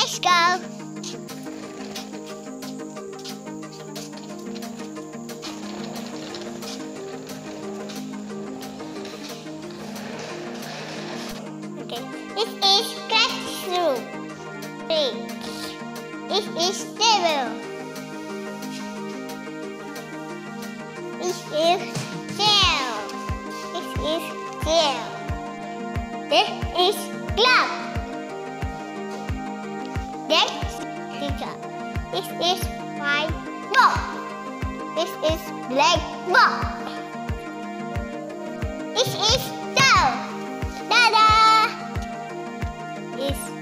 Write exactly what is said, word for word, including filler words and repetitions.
Let's go. Okay, this is classroom. Three. This is table. This is chair. This is chair. This is club. Next teacher. This is my book. This is blackboard. This is stove. Ta-da! This